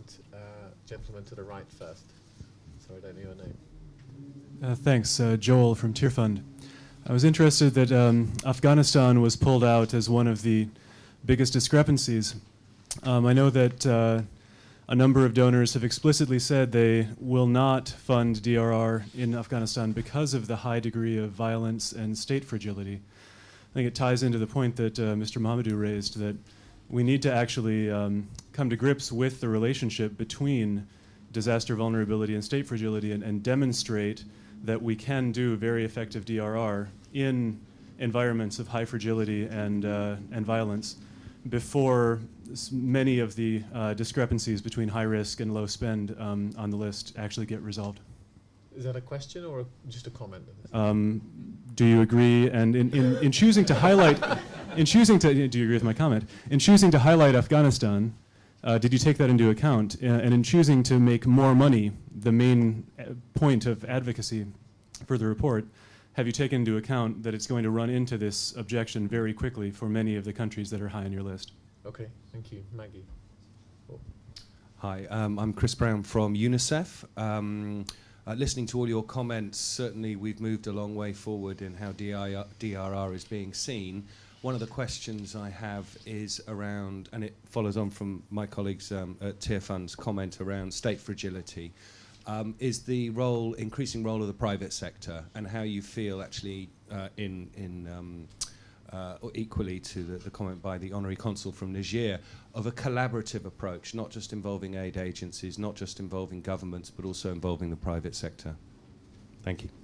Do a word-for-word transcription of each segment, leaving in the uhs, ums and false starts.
invite uh, gentleman to the right first. Sorry, I don't know your name. Uh, thanks, uh, Joel from Tear Fund. I was interested that um, Afghanistan was pulled out as one of the biggest discrepancies. Um, I know that uh, a number of donors have explicitly said they will not fund D R R in Afghanistan because of the high degree of violence and state fragility. I think it ties into the point that uh, Mister Mamadou raised, that we need to actually um, come to grips with the relationship between disaster vulnerability and state fragility, and, and demonstrate that we can do very effective D R R in environments of high fragility and, uh, and violence before s many of the uh, discrepancies between high risk and low spend um, on the list actually get resolved. Is that a question or a, just a comment? Um, do you agree? And in, in, in choosing to highlight, in choosing to, do you agree with my comment? In choosing to highlight Afghanistan, uh, did you take that into account? Uh, and in choosing to make more money the main uh, point of advocacy for the report, have you taken into account that it's going to run into this objection very quickly for many of the countries that are high on your list? Okay, thank you. Maggie. Oh. Hi, um, I'm Chris Brown from UNICEF. Um, uh, listening to all your comments, certainly we've moved a long way forward in how D R R is being seen. One of the questions I have is around, and it follows on from my colleagues um, at Tear Fund's comment around state fragility, um, is the role, increasing role of the private sector, and how you feel actually uh, in, in um, uh, equally to the, the comment by the Honorary Consul from Niger, of a collaborative approach, not just involving aid agencies, not just involving governments, but also involving the private sector. Thank you.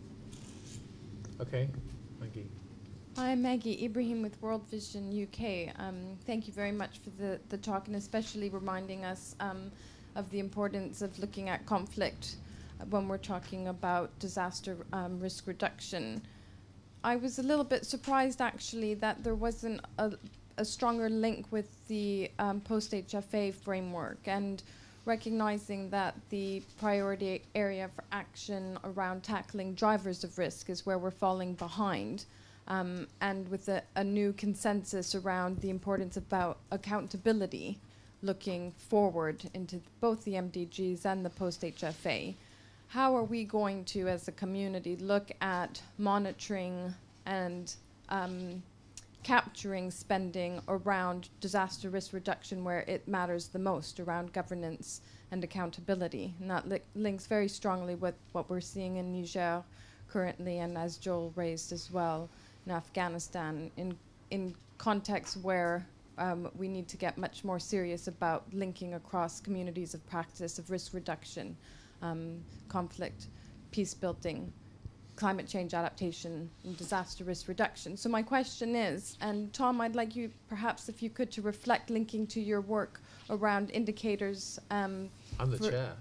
Okay, Maggie. Hi, I'm Maggie Ibrahim with World Vision U K. Um, thank you very much for the, the talk, and especially reminding us um, of the importance of looking at conflict uh, when we're talking about disaster um, risk reduction. I was a little bit surprised, actually, that there wasn't a, a stronger link with the um, post-H F A framework, and recognizing that the priority area for action around tackling drivers of risk is where we're falling behind. Um, and with a, a new consensus around the importance about accountability, looking forward into both the M D Gs and the post-H F A. How are we going to, as a community, look at monitoring and um, capturing spending around disaster risk reduction where it matters the most, around governance and accountability? And that li links very strongly with what we're seeing in Niger currently, and as Joel raised as well, in Afghanistan, in, in contexts where um, we need to get much more serious about linking across communities of practice of risk reduction, um, conflict, peace building, climate change adaptation, and disaster risk reduction. So my question is, and Tom, I'd like you perhaps if you could to reflect linking to your work around indicators. Um, I'm the chair.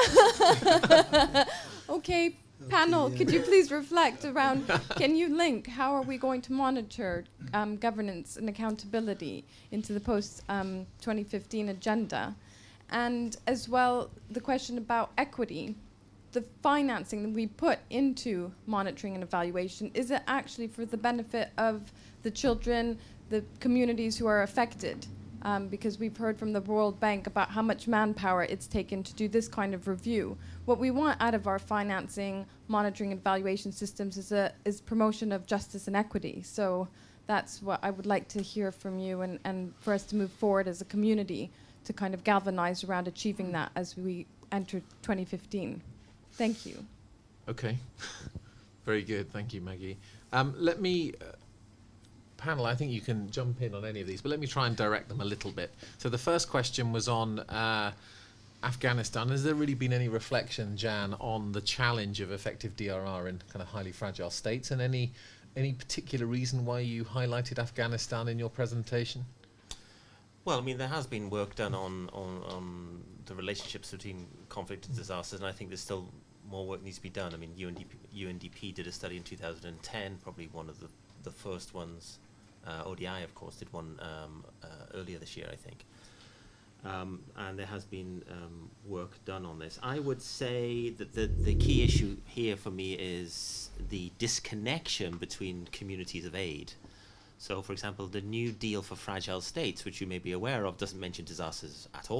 Okay. Panel, could you please reflect around, can you link, how are we going to monitor um, governance and accountability into the post um, twenty fifteen agenda? And as well, the question about equity, the financing that we put into monitoring and evaluation, is it actually for the benefit of the children, the communities who are affected? Um, because we've heard from the World Bank about how much manpower it's taken to do this kind of review. What we want out of our financing, monitoring, and evaluation systems is a is promotion of justice and equity. So that's what I would like to hear from you, and, and for us to move forward as a community to kind of galvanize around achieving that as we enter twenty fifteen. Thank you. Okay. Very good. Thank you, Maggie. Um, let me... Uh, Panel, I think you can jump in on any of these, but let me try and direct them a little bit. So the first question was on uh, Afghanistan. Has there really been any reflection, Jan, on the challenge of effective D R R in kind of highly fragile states, and any any particular reason why you highlighted Afghanistan in your presentation? Well, I mean, there has been work done on, on, on the relationships between conflict and disasters, and I think there's still more work needs to be done. I mean, U N D P, U N D P did a study in two thousand ten, probably one of the, the first ones. Uh, O D I, of course, did one um, uh, earlier this year, I think. Um, and there has been um, work done on this. I would say that the, the key issue here for me is the disconnection between communities of aid. So, for example, the New Deal for Fragile States, which you may be aware of, doesn't mention disasters at all.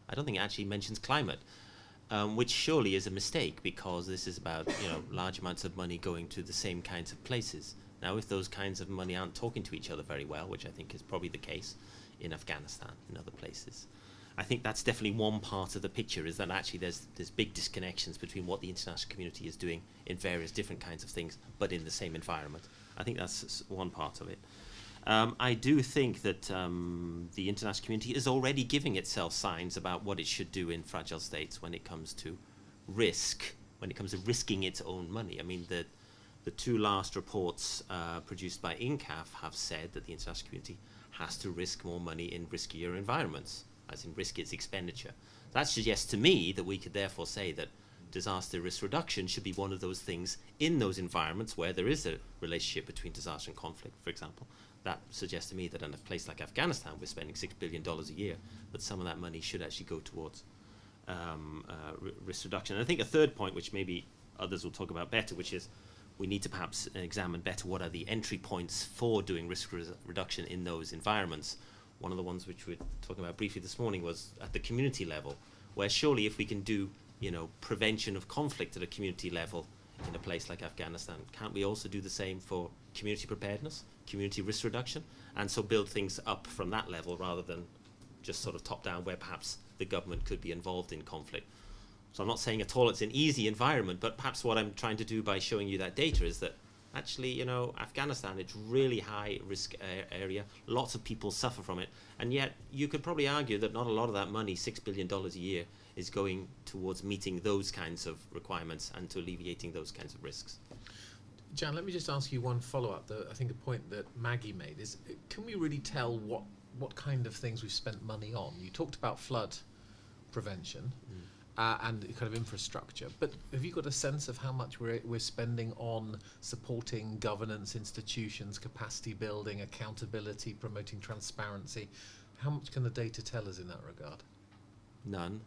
I don't think it actually mentions climate, um, which surely is a mistake, because this is about, you know, large amounts of money going to the same kinds of places. Now, if those kinds of money aren't talking to each other very well, which I think is probably the case in Afghanistan and other places, I think that's definitely one part of the picture, is that actually there's there's big disconnections between what the international community is doing in various different kinds of things, but in the same environment. I think that's s- one part of it. Um, I do think that um, the international community is already giving itself signs about what it should do in fragile states when it comes to risk, when it comes to risking its own money. I mean, the the two last reports uh, produced by INCAF have said that the international community has to risk more money in riskier environments, as in risk its expenditure. That suggests to me that we could therefore say that disaster risk reduction should be one of those things in those environments where there is a relationship between disaster and conflict, for example. That suggests to me that in a place like Afghanistan, we're spending six billion dollars a year, but some of that money should actually go towards um, uh, r- risk reduction. And I think a third point, which maybe others will talk about better, which is we need to perhaps examine better what are the entry points for doing risk re- reduction in those environments. One of the ones which we were talking about briefly this morning was at the community level, where surely if we can do, you know, prevention of conflict at a community level in a place like Afghanistan, can't we also do the same for community preparedness, community risk reduction, and so build things up from that level rather than just sort of top down, where perhaps the government could be involved in conflict. So I'm not saying at all it's an easy environment, but perhaps what I'm trying to do by showing you that data is that actually, you know, Afghanistan, it's really high risk a- area. Lots of people suffer from it. And yet you could probably argue that not a lot of that money, six billion dollars a year, is going towards meeting those kinds of requirements and to alleviating those kinds of risks. Jan, let me just ask you one follow-up. The, I think a point that Maggie made is, uh, can we really tell what, what kind of things we've spent money on? You talked about flood prevention. Mm. Uh, and kind of infrastructure, but have you got a sense of how much we're we're spending on supporting governance, institutions, capacity building, accountability, promoting transparency? How much can the data tell us in that regard? None.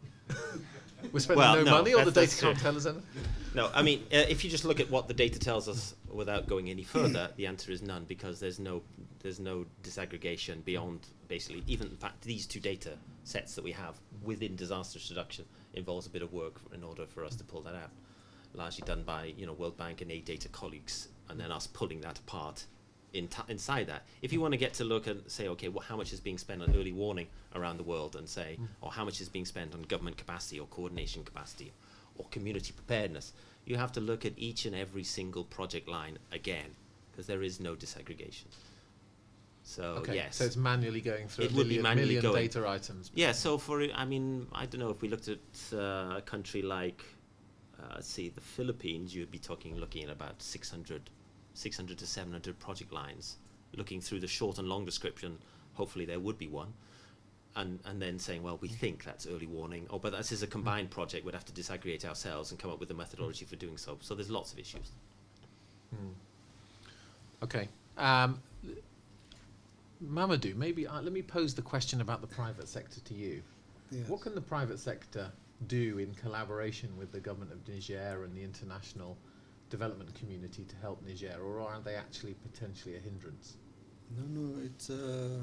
We're spending Well, no, no, money, or the that's- data that's can't true. tell us anything? No, I mean, uh, if you just look at what the data tells us without going any further, the answer is none, because there's no there's no disaggregation beyond basically, even in fact, these two data sets that we have within disaster reduction involves a bit of work in order for us to pull that out, largely done by, you know, World Bank and A data colleagues, and then us pulling that apart in t- inside that. If you want to get to look and say, okay, well, how much is being spent on early warning around the world, and say, mm. or how much is being spent on government capacity or coordination capacity or community preparedness, you have to look at each and every single project line again, because there is no disaggregation. So, okay, yes. so it's manually going through It a would be million, manually million going. data items. Yeah, so for, I mean, I don't know, if we looked at uh, a country like, uh, let's see, the Philippines, you'd be talking, looking at about six hundred, six hundred to seven hundred project lines, looking through the short and long description, hopefully there would be one, and, and then saying, well, we think that's early warning, oh, but this is a combined project, we'd have to disaggregate ourselves and come up with a methodology for doing so. So there's lots of issues. Hmm. Okay. Um, Mamadou, maybe uh, let me pose the question about the private sector to you. Yes. What can the private sector do in collaboration with the government of Niger and the international development community to help Niger, or are they actually potentially a hindrance? No, no, it's uh,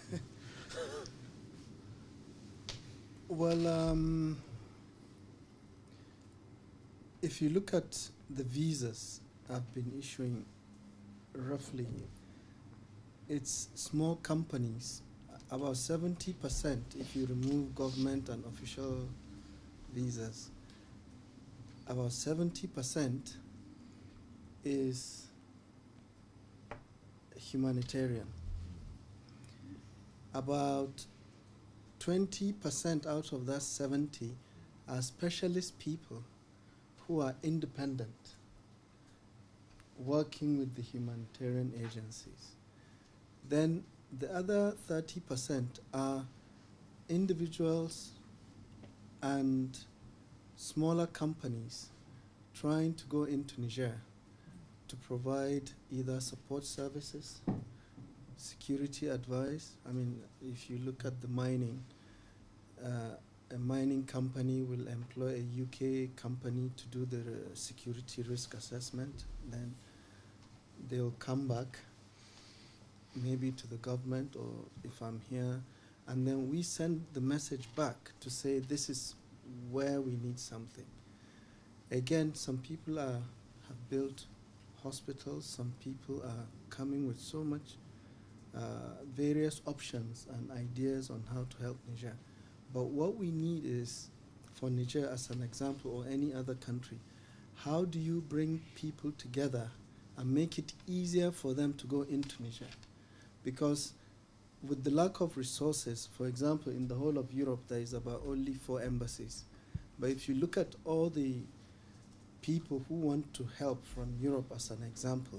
well, um, if you look at the visas I've been issuing, roughly, it's small companies, about seventy percent if you remove government and official visas, about seventy percent is humanitarian. About twenty percent out of that seventy are specialist people who are independent, working with the humanitarian agencies. Then the other thirty percent are individuals and smaller companies trying to go into Niger to provide either support services, security advice. I mean, if you look at the mining, uh, a mining company will employ a U K company to do the uh, security risk assessment. Then they'll come back maybe to the government, or if I'm here, and then we send the message back to say this is where we need something. Again, some people are, have built hospitals, some people are coming with so much uh, various options and ideas on how to help Niger. But what we need is, for Niger as an example, or any other country, how do you bring people together and make it easier for them to go into Niger? Because with the lack of resources, for example, in the whole of Europe, there is about only four embassies. But if you look at all the people who want to help from Europe as an example,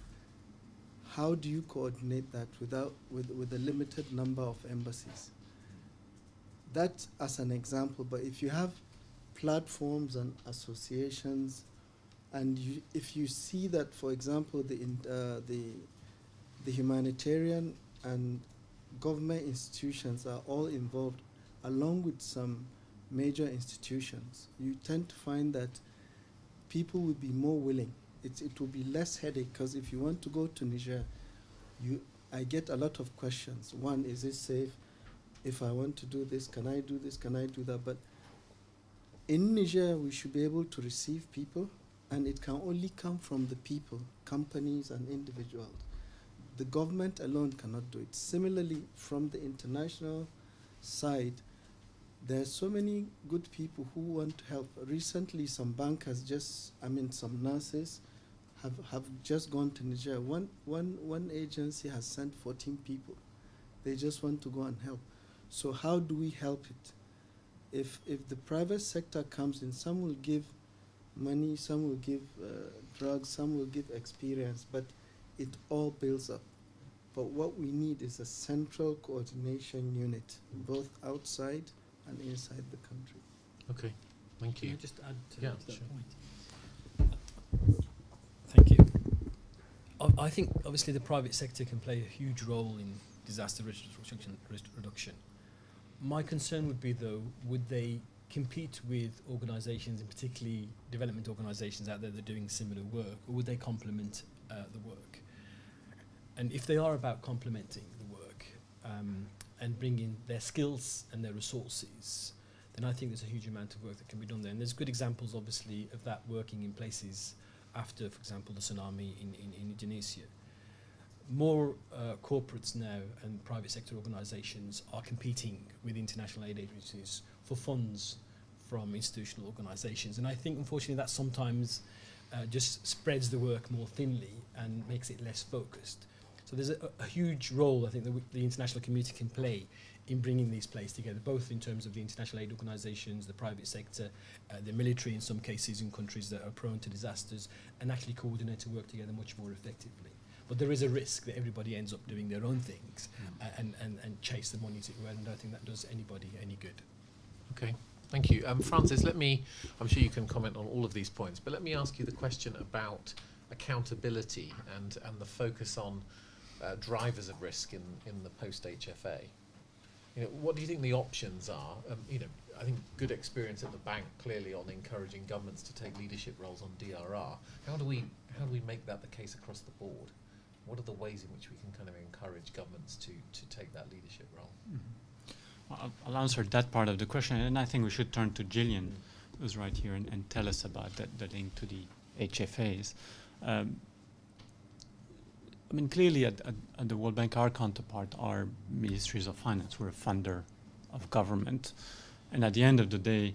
how do you coordinate that without, with, with a limited number of embassies? That as an example, but if you have platforms and associations, and you, if you see that, for example, the, in, uh, the, the humanitarian and government institutions are all involved, along with some major institutions, you tend to find that people will be more willing. It, it will be less headache, because if you want to go to Niger, you, I get a lot of questions. One, is it safe? If I want to do this, can I do this, can I do that? But in Niger, we should be able to receive people, and it can only come from the people, companies and individuals. The government alone cannot do it. Similarly, from the international side, there are so many good people who want to help. Recently, some bankers just, I mean, some nurses have, have just gone to Niger. One, one, one agency has sent fourteen people. They just want to go and help. So how do we help it? If, if the private sector comes in, some will give money, some will give uh, drugs, some will give experience, but it all builds up. But what we need is a central coordination unit, both outside and inside the country. Okay, thank you. Can I just add to, Yeah, to that sure. point? Thank you. I, I think obviously the private sector can play a huge role in disaster risk reduction. Risk reduction. My concern would be, though, would they compete with organisations, and particularly development organisations out there that are doing similar work, or would they complement uh, the work? And if they are about complementing the work um, and bringing their skills and their resources, then I think there's a huge amount of work that can be done there. And there's good examples, obviously, of that working in places after, for example, the tsunami in, in, in Indonesia. More uh, corporates now and private sector organisations are competing with international aid agencies for funds from institutional organisations. And I think, unfortunately, that sometimes uh, just spreads the work more thinly and makes it less focused. So there's a, a huge role, I think, that w the international community can play in bringing these places together, both in terms of the international aid organisations, the private sector, uh, the military in some cases in countries that are prone to disasters, and actually coordinate to work together much more effectively. But there is a risk that everybody ends up doing their own things mm. uh, and, and, and chase the money to it, and I don't think that does anybody any good. Okay, thank you. Um, Francis, let me, I'm sure you can comment on all of these points, but let me ask you the question about accountability and, and the focus on uh, drivers of risk in, in the post-H F A. You know, what do you think the options are? Um, you know, I think good experience at the bank clearly on encouraging governments to take leadership roles on D R R. How do we, how do we make that the case across the board? What are the ways in which we can kind of encourage governments to, to take that leadership role? Mm-hmm. I'll, I'll answer that part of the question, and I think we should turn to Gillian, mm. who's right here, and, and tell us about that, the link to the H F As. Um, I mean, clearly at, at, at the World Bank, our counterpart are ministries of finance. We're a funder of government. And at the end of the day,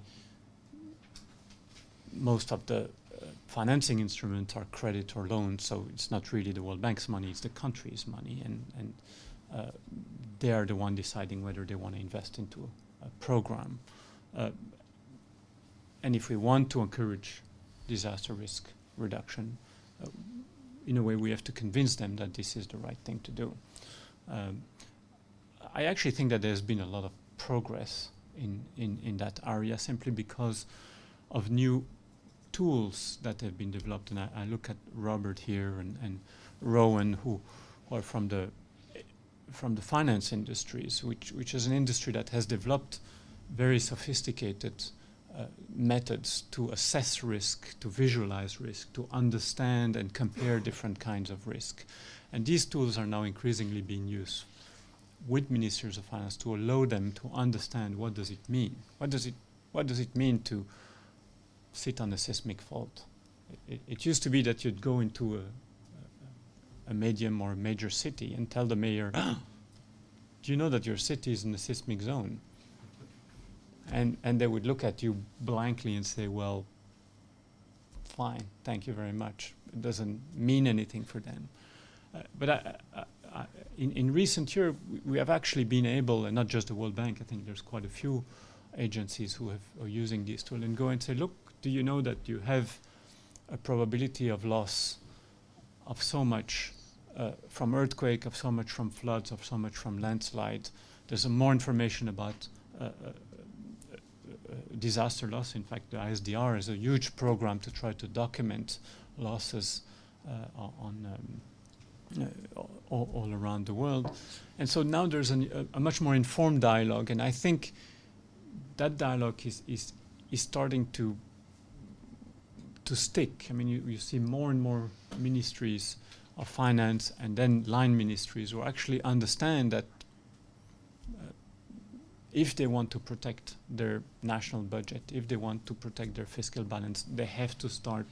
most of the uh, financing instruments are credit or loans, so it's not really the World Bank's money, it's the country's money. And, and uh, they are the one deciding whether they want to invest into a, a program. Uh, and if we want to encourage disaster risk reduction, uh, in a way we have to convince them that this is the right thing to do. Um, I actually think that there's been a lot of progress in, in, in that area simply because of new tools that have been developed. And I, I look at Robert here and, and Rowan, who, who are from the from the finance industries, which, which is an industry that has developed very sophisticated uh, methods to assess risk, to visualize risk, to understand and compare different kinds of risk. And these tools are now increasingly being used with ministers of finance to allow them to understand what does it mean. What does it what does it mean to sit on a seismic fault? It, it, it used to be that you'd go into a, a, a medium or a major city and tell the mayor, do you know that your city is in the seismic zone? And and they would look at you blankly and say, well, fine, thank you very much. It doesn't mean anything for them. Uh, but I, I, I, in, in recent years, we, we have actually been able, and not just the World Bank, I think there's quite a few agencies who have, are using this tool, and go and say, look, do you know that you have a probability of loss of so much uh, from earthquake, of so much from floods, of so much from landslides? There's uh, more information about uh, uh, uh, disaster loss. In fact, the I S D R is a huge program to try to document losses uh, on um, uh, all, all around the world. And so now there's an, a, a much more informed dialogue, and I think that dialogue is, is, is starting to to stick. I mean, you, you see more and more ministries of finance and then line ministries who actually understand that uh, if they want to protect their national budget, if they want to protect their fiscal balance, they have to start.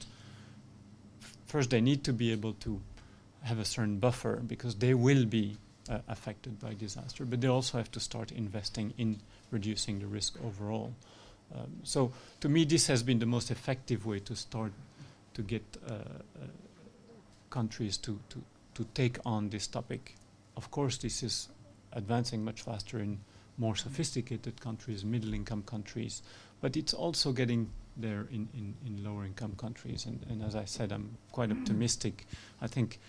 First, they need to be able to have a certain buffer because they will be uh, affected by disaster, but they also have to start investing in reducing the risk overall. Um, so to me, this has been the most effective way to start to get uh, uh, countries to, to, to take on this topic. Of course, this is advancing much faster in more sophisticated countries, middle-income countries, but it's also getting there in, in, in lower-income countries. And, and as I said, I'm quite optimistic. I think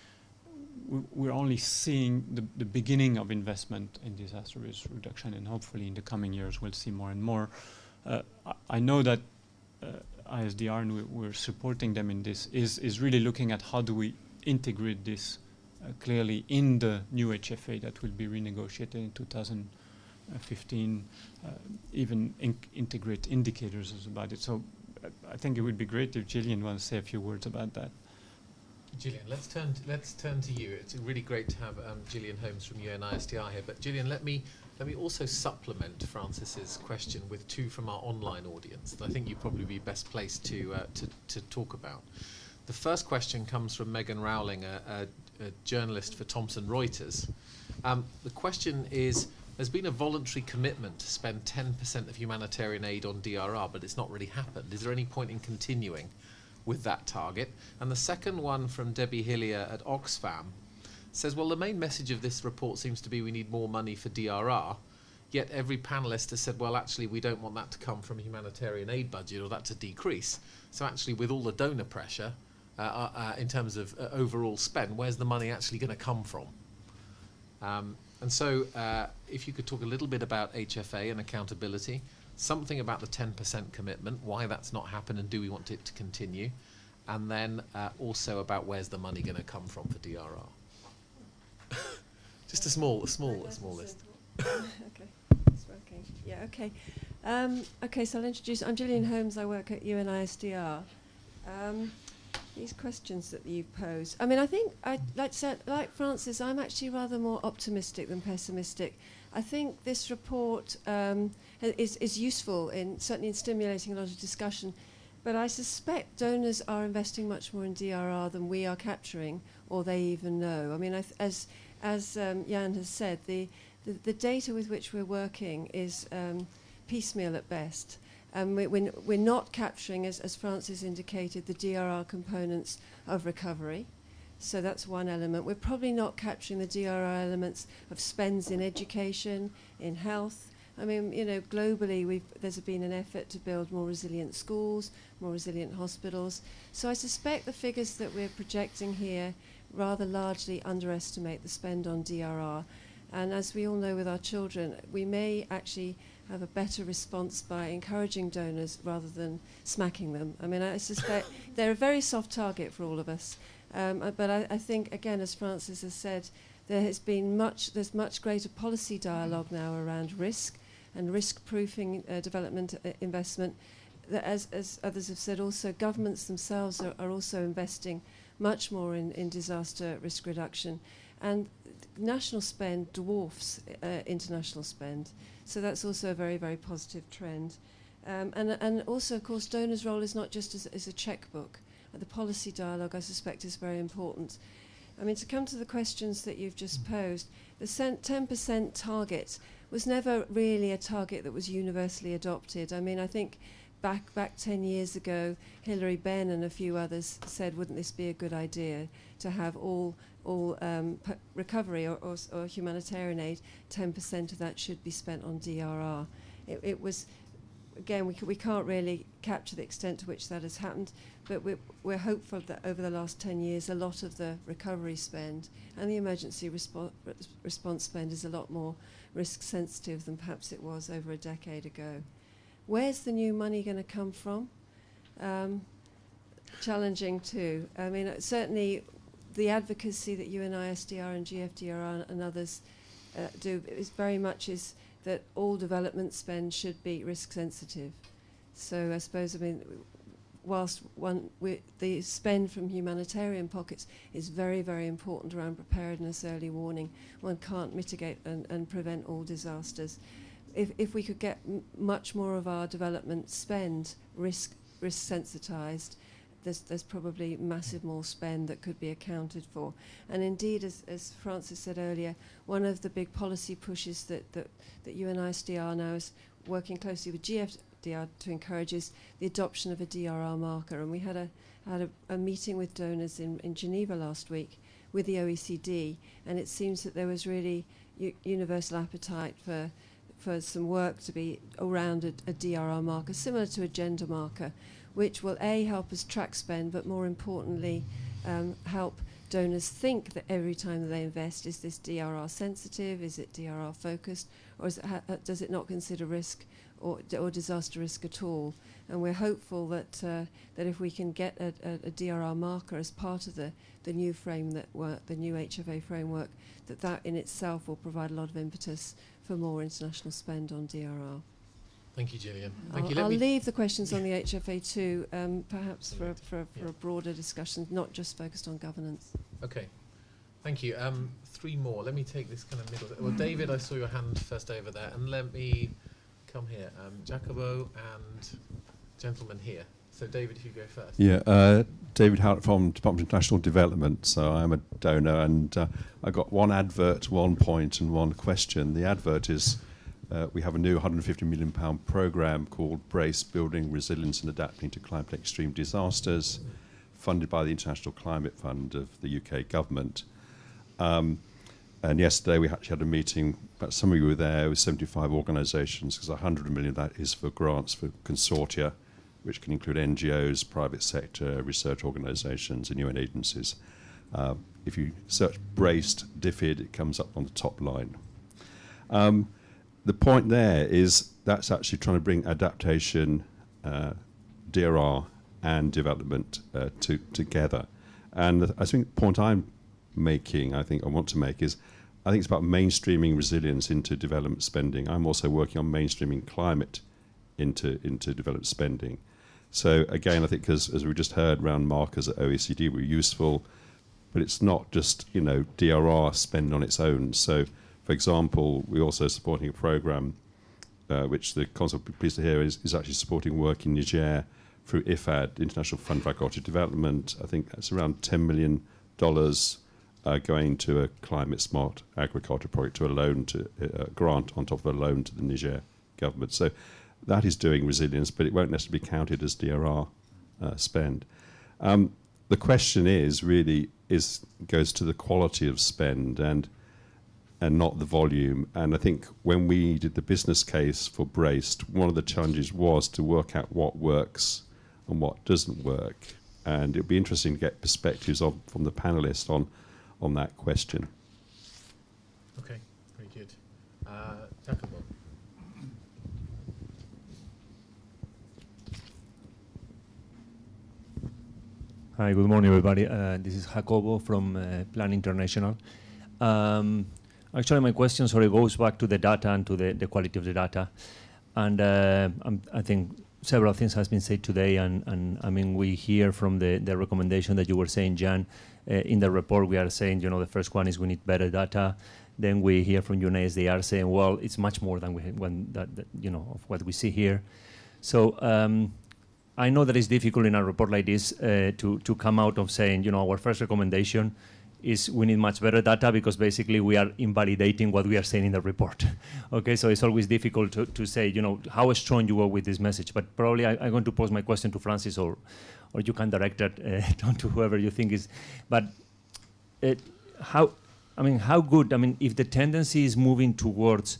w we're only seeing the, the beginning of investment in disaster risk reduction, and hopefully in the coming years we'll see more and more. Uh, I, I know that uh, I S D R, and we, we're supporting them in this, is, is really looking at how do we integrate this uh, clearly in the new H F A that will be renegotiated in two thousand fifteen, uh, even in integrate indicators about it. So uh, I think it would be great if Gillian wants to say a few words about that. Gillian, let's turn to, let's turn to you. It's really great to have um, Gillian Holmes from U N I S D R here. But Gillian, let me let me also supplement Francis's question with two from our online audience that I think you'd probably be best placed to uh, to, to talk about. The first question comes from Megan Rowling, a, a, a journalist for Thomson Reuters. Um, the question is: there's been a voluntary commitment to spend ten percent of humanitarian aid on D R R, but it's not really happened. Is there any point in continuing with that target? And the second one from Debbie Hillier at Oxfam says, well, the main message of this report seems to be we need more money for D R R, yet every panelist has said, well, actually, we don't want that to come from a humanitarian aid budget or that to decrease. So actually, with all the donor pressure, uh, uh, uh, in terms of uh, overall spend, where's the money actually going to come from? Um, and so uh, if you could talk a little bit about H F A and accountability, something about the ten percent commitment, why that's not happened and do we want it to continue, and then uh, also about where's the money going to come from for D R R. Just a small, a small, a small list. Okay, it's working. Yeah, okay. Um, okay, so I'll introduce, I'm Gillian Holmes, I work at U N I S D R. Um, these questions that you pose, I mean, I think, I'd like to say, like Francis, I'm actually rather more optimistic than pessimistic. I think this report um, is, is useful in certainly in stimulating a lot of discussion, but I suspect donors are investing much more in D R R than we are capturing, or they even know. I mean, I th as as um, Jan has said, the, the the data with which we're working is um, piecemeal at best. Um, we, we're, we're not capturing, as, as Francis indicated, the D R R components of recovery. So that's one element. We're probably not capturing the D R R elements of spends in education, in health. I mean, you know, globally, we've, there's been an effort to build more resilient schools, more resilient hospitals. So I suspect the figures that we're projecting here rather largely underestimate the spend on D R R. And as we all know with our children, we may actually have a better response by encouraging donors rather than smacking them. I mean, I suspect they're a very soft target for all of us. Um, uh, but I, I think, again, as Francis has said, there has been much, there's much greater policy dialogue now around risk and risk-proofing uh, development uh, investment. That as, as others have said also, governments themselves are, are also investing much more in, in disaster risk reduction. And national spend dwarfs uh, international spend. So that's also a very, very positive trend. Um, and, and also, of course, donors' role is not just as, as a checkbook. Uh, the policy dialogue, I suspect, is very important. I mean, to come to the questions that you've just posed, the ten percent target was never really a target that was universally adopted. I mean, I think back back ten years ago, Hilary Benn and a few others said, wouldn't this be a good idea to have all all um, p recovery or, or, or humanitarian aid, ten percent of that should be spent on D R R. It, it was, again, we, c we can't really capture the extent to which that has happened, but we're, we're hopeful that over the last ten years, a lot of the recovery spend and the emergency respo res response spend is a lot more risk sensitive than perhaps it was over a decade ago. Where's the new money going to come from? Um, challenging too. I mean, uh, certainly the advocacy that U N I S D R and G F D R and others uh, do is very much is that all development spend should be risk sensitive. So I suppose, I mean, whilst one we, the spend from humanitarian pockets is very, very important around preparedness, early warning, one can't mitigate and, and prevent all disasters. If, if we could get m much more of our development spend risk risk sensitized, there's, there's probably massive more spend that could be accounted for. And indeed, as, as Francis said earlier, one of the big policy pushes that, that, that U N I S D R now is working closely with G F D R to encourage is the adoption of a D R R marker. And we had a, had a, a meeting with donors in, in Geneva last week with the O E C D, and it seems that there was really u universal appetite for for some work to be around a, a D R R marker, similar to a gender marker, which will A, help us track spend, but more importantly, um, help donors think that every time that they invest, is this D R R sensitive, is it D R R focused, or is it ha uh, does it not consider risk or, d or disaster risk at all? And we're hopeful that, uh, that if we can get a, a, a D R R marker as part of the, the new frame that work, the new H F A framework, that that in itself will provide a lot of impetus for more international spend on D R R. Thank you, Gillian. Thank I'll, you. Let I'll me leave the questions on the H F A too, um, perhaps for, a, for, a, for Yeah. a broader discussion, not just focused on governance. Okay. Thank you. Um, three more. Let me take this kind of middle. Well, David, I saw your hand first over there, and let me come here. Um, Jacobo and gentleman here. So, David, if you go first. Yeah, uh, David Howlett from Department of International Development. So I'm a donor, and uh, I got one advert, one point, and one question. The advert is uh, we have a new one hundred fifty million pound programme called BRACE, Building Resilience and Adapting to Climate Extreme Disasters, funded by the International Climate Fund of the U K government. Um, and yesterday we actually had a meeting, but some of you were there, with seventy-five organisations, because one hundred million of that is for grants for consortia, which can include N G Os, private sector, research organisations and U N agencies. Uh, if you search BRACED, D F I D, it comes up on the top line. Um, the point there is that's actually trying to bring adaptation, uh, D R R and development uh, to, together. And I think the point I'm making, I think I want to make is, I think it's about mainstreaming resilience into development spending. I'm also working on mainstreaming climate into, into development spending. So again, I think as, as we just heard around markers at O E C D were useful, but it's not just, you know, D R R spend on its own. So for example, we're also supporting a program uh, which the Council will be pleased to hear is, is actually supporting work in Niger through I F A D, International Fund for Agricultural Development. I think that's around ten million dollars uh, going to a climate smart agriculture project, to a loan, to a grant on top of a loan to the Niger government. So that is doing resilience, but it won't necessarily be counted as D R R uh, spend. Um, the question is really is goes to the quality of spend and and not the volume. And I think when we did the business case for BRACED, one of the challenges was to work out what works and what doesn't work. And it'd be interesting to get perspectives of, from the panelists on on that question. Okay, very good. Uh, Jacobo. Hi, good morning, everybody. Uh, this is Jacobo from uh, Plan International. Um, actually, my question sort of goes back to the data and to the, the quality of the data. And uh, I'm, I think several things has been said today, and, and I mean, we hear from the, the recommendation that you were saying, Jan, uh, in the report we are saying, you know, the first one is we need better data. Then we hear from U N A S D R saying, well, it's much more than we when that, that you know of what we see here. So um, I know that it's difficult in a report like this uh, to to come out of saying, you know, our first recommendation is we need much better data, because basically we are invalidating what we are saying in the report. Okay, so it's always difficult to, to say, you know, how strong you are with this message. But probably I, I'm going to pose my question to Francis, or or you can direct it uh, to whoever you think is. But it, how, I mean, how good, I mean, if the tendency is moving towards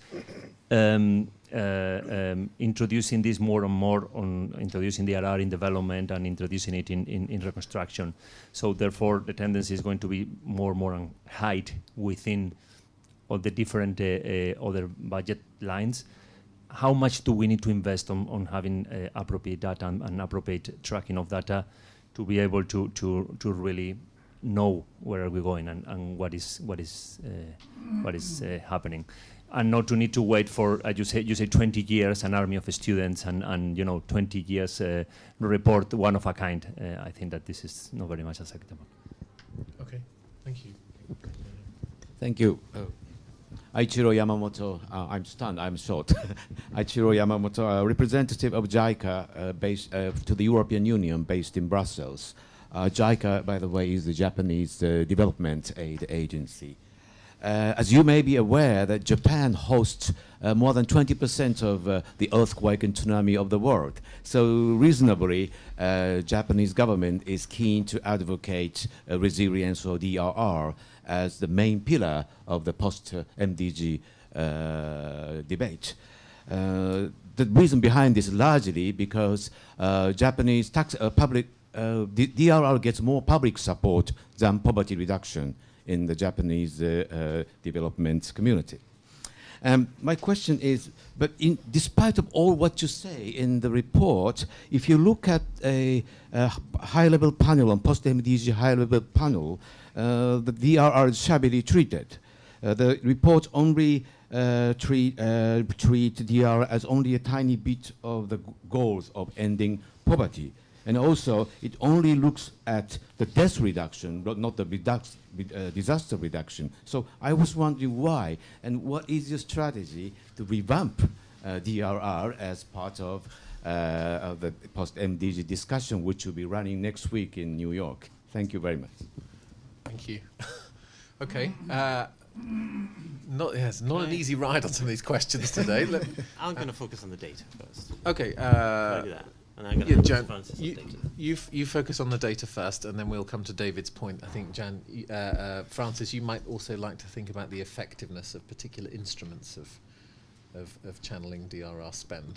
um, uh, um, introducing this more and more on introducing D R R in development and introducing it in, in, in reconstruction. So therefore, the tendency is going to be more and more on height within all the different uh, uh, other budget lines. How much do we need to invest on, on having uh, appropriate data and, and appropriate tracking of data to be able to, to, to really know where are we going and, and what is, what is, uh, what is uh, happening? And not to need to wait for, uh, you say, you say twenty years, an army of students, and, and you know, twenty years uh, report one of a kind. Uh, I think that this is not very much acceptable. Okay, thank you. Thank you. Uh, Aichiro Yamamoto, uh, I'm stunned, I'm short. Aichiro Yamamoto, uh, representative of JICA uh, based uh, to the European Union based in Brussels. Uh, JICA, by the way, is the Japanese uh, development aid agency. Uh, as you may be aware, that Japan hosts uh, more than twenty percent of uh, the earthquake and tsunami of the world. So reasonably, uh, Japanese government is keen to advocate uh, resilience, or D R R, as the main pillar of the post-M D G uh, debate. Uh, the reason behind this is largely because uh, Japanese tax uh, public uh, D R R gets more public support than poverty reduction in the Japanese uh, uh, development community. Um, my question is, but in, despite of all what you say in the report, if you look at a, a high-level panel, on post-M D G high-level panel, uh, the D R R is shabbily treated. Uh, the report only uh, treat, uh, treat D R R as only a tiny bit of the goals of ending poverty. And also, it only looks at the death reduction, but not the reduc uh, disaster reduction. So I was wondering why, and what is your strategy to revamp uh, D R R as part of, uh, of the post-M D G discussion, which will be running next week in New York? Thank you very much. Thank you. Okay. Uh, not, yes, not an easy ride on some of these questions today. Let, I'm going to focus on the data first. Okay. Uh, Can I do that? And I'm yeah, going Jan, to you, you, f you focus on the data first, and then we'll come to David's point. I think, Jan, uh, uh, Francis, you might also like to think about the effectiveness of particular instruments of, of, of channeling D R R spend.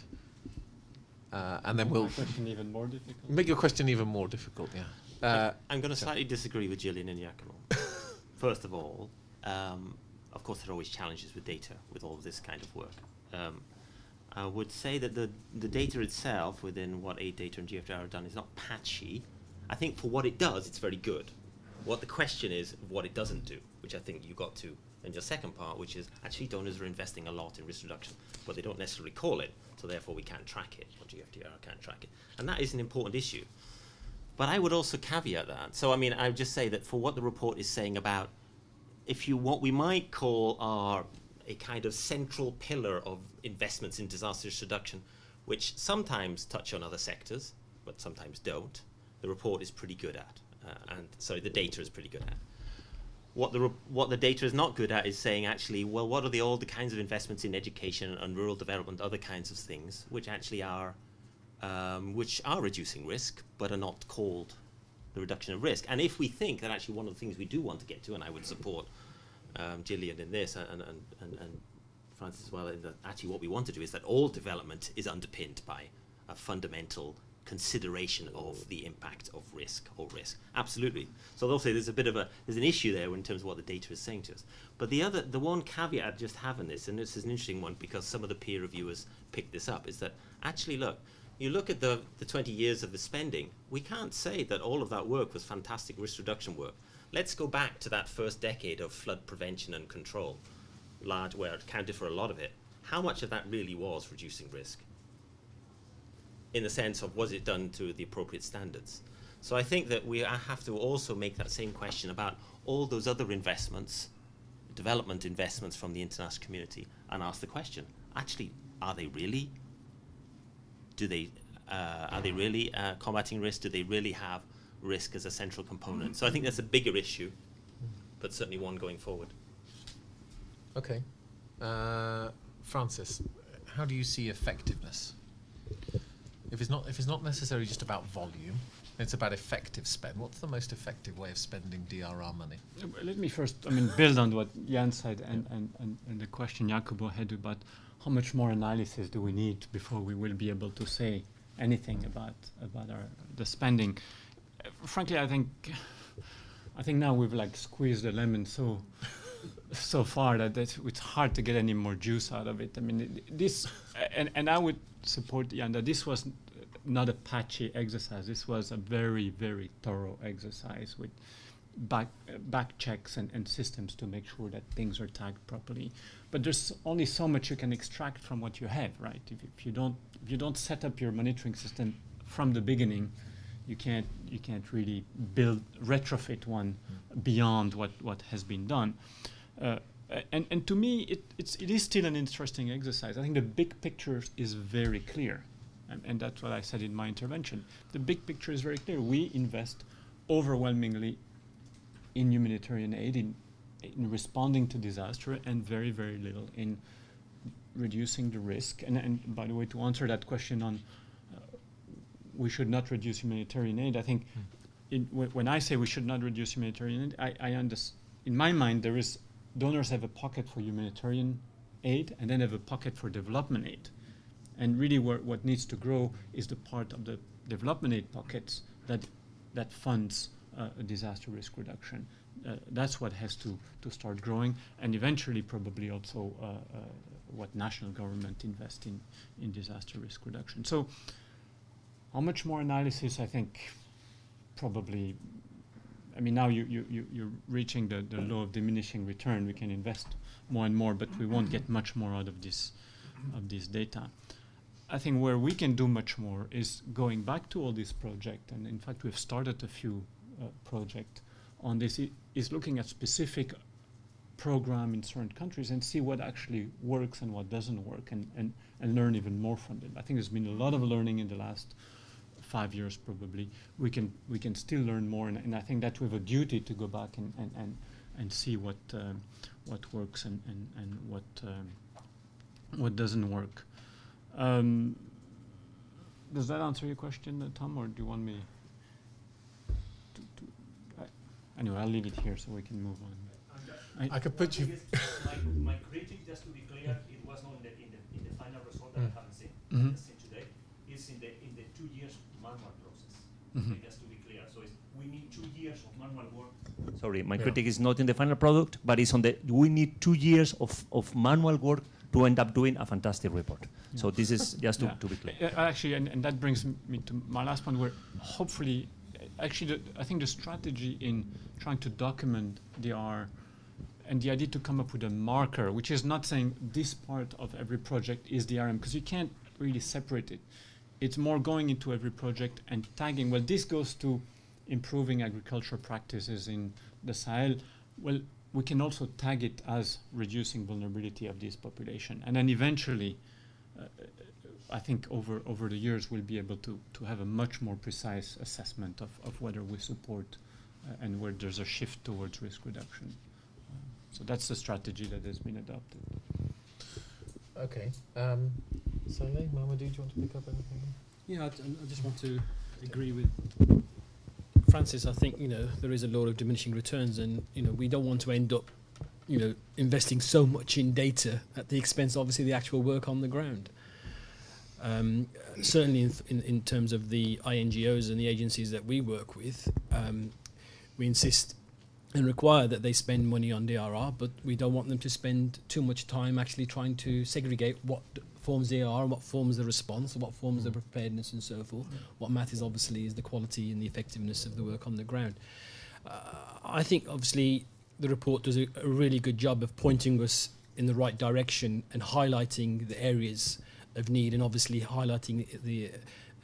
Uh, and then we'll... Make your question even more difficult. Make your question even more difficult, yeah. Uh, I'm going to slightly disagree with Gillian and Giacomo. First of all, um, of course there are always challenges with data, with all of this kind of work. Um, I would say that the, the data itself, within what aid data and G F D R have done, is not patchy. I think for what it does, it's very good. What the question is, what it doesn't do, which I think you got to in your second part, which is actually donors are investing a lot in risk reduction, but they don't necessarily call it, so therefore we can't track it, or G F D R can't track it. And that is an important issue. But I would also caveat that. So I mean, I would just say that for what the report is saying about, if you what we might call are a kind of central pillar of investments in disaster risk reduction, which sometimes touch on other sectors, but sometimes don't, the report is pretty good at. Uh, and sorry, the data is pretty good at. What the, what the data is not good at is saying actually, well, what are the, all the kinds of investments in education and rural development, other kinds of things, which actually are, um, which are reducing risk, but are not called the reduction of risk. And if we think that actually one of the things we do want to get to, and I would support Um, Gillian in this, and, and, and, and Francis as well, in that actually what we want to do is that all development is underpinned by a fundamental consideration of the impact of risk or risk. Absolutely. So also there's a bit of a, there's an issue there in terms of what the data is saying to us. But the other, the one caveat I just have in this, and this is an interesting one because some of the peer reviewers picked this up, is that actually look, you look at the, the twenty years of the spending, we can't say that all of that work was fantastic risk reduction work. Let's go back to that first decade of flood prevention and control, large, where it accounted for a lot of it. How much of that really was reducing risk? in the sense of was it done to the appropriate standards. So I think that we have to also make that same question about all those other investments, development investments from the international community, and ask the question, actually, are they really, do they, uh, are they really uh, combating risk? Do they really have risk as a central component? So I think that's a bigger issue, but certainly one going forward. Okay. Uh, Francis, how do you see effectiveness? If it's not if it's not necessarily just about volume, it's about effective spend. What's the most effective way of spending D R R money? Uh, Let me first, I mean, build on what Jan said and, and, and, and the question Jacobo had about how much more analysis do we need before we will be able to say anything about about our the spending. Uh, frankly, I think I think now we've like squeezed the lemon so so far that that's, it's hard to get any more juice out of it. I mean, it, this and and I would support Jan that this was not a patchy exercise. This was a very, very thorough exercise with back uh, back checks and, and systems to make sure that things are tagged properly. But there's only so much you can extract from what you have, right? If, if you don't if you don't set up your monitoring system from the beginning, you can't you can't really build retrofit one mm. beyond what, what has been done. Uh, and and to me, it it's it is still an interesting exercise. I think the big picture is very clear. And, and that's what I said in my intervention. The big picture is very clear. We invest overwhelmingly in humanitarian aid, in, in responding to disaster, and very, very little in reducing the risk. And, and by the way, to answer that question on uh, we should not reduce humanitarian aid, I think mm. in, w when I say we should not reduce humanitarian aid, I, I understand. In my mind, there is donors have a pocket for humanitarian aid and then have a pocket for development aid. And really where, what needs to grow is the part of the development aid pockets that that funds uh, a disaster risk reduction. Uh, that's what has to, to start growing, and eventually probably also uh, uh, what national government invest in, in disaster risk reduction. So how much more analysis, I think, probably, I mean, now you, you, you, you're reaching the, the law of diminishing return. We can invest more and more, but we won't get much more out of this, of this data. I think where we can do much more is going back to all these projects, and in fact we've started a few uh, projects on this, I, is looking at specific program in certain countries and see what actually works and what doesn't work, and, and, and learn even more from them. I think there's been a lot of learning in the last five years probably. We can, we can still learn more, and, and I think that we have a duty to go back and, and, and, and see what, um, what works and, and, and what, um, what doesn't work. Um, does that answer your question, uh, Tom, or do you want me to, to uh, anyway, I'll leave it here so we can move on. I, I could put you... my, my critic, just to be clear, it was not in the, in the, in the final result that mm. I haven't seen, mm-hmm. just seen today. It's in the, in the two years manual process, mm-hmm. okay, just to be clear. So it's, we need two years of manual work. Sorry, my yeah. critic is not in the final product, but it's on the, we need two years of, of manual work to end up doing a fantastic report. Yeah. So this is just to, yeah. to be clear. Uh, actually, and, and that brings me to my last point, where hopefully, actually, the, I think the strategy in trying to document D R and the idea to come up with a marker, which is not saying this part of every project is D R M, because you can't really separate it. It's more going into every project and tagging. Well, this goes to improving agricultural practices in the Sahel. Well, we can also tag it as reducing vulnerability of this population. And then eventually, uh, I think over, over the years, we'll be able to, to have a much more precise assessment of, of whether we support uh, and where there's a shift towards risk reduction. Uh, so that's the strategy that has been adopted. Okay. Um, Saleh, Mamadou, do you want to pick up anything? Yeah, I, I just want to agree with Francis. I think, you know, there is a law of diminishing returns, and, you know, we don't want to end up, you know, investing so much in data at the expense, obviously, the actual work on the ground. Um, certainly in, in, in terms of the I N G Os and the agencies that we work with, um, we insist and require that they spend money on D R R, but we don't want them to spend too much time actually trying to segregate what forms D R R, what forms the response, what forms the preparedness and so forth. Yeah. What matters obviously is the quality and the effectiveness of the work on the ground. Uh, I think obviously the report does a, a really good job of pointing us in the right direction and highlighting the areas of need, and obviously highlighting the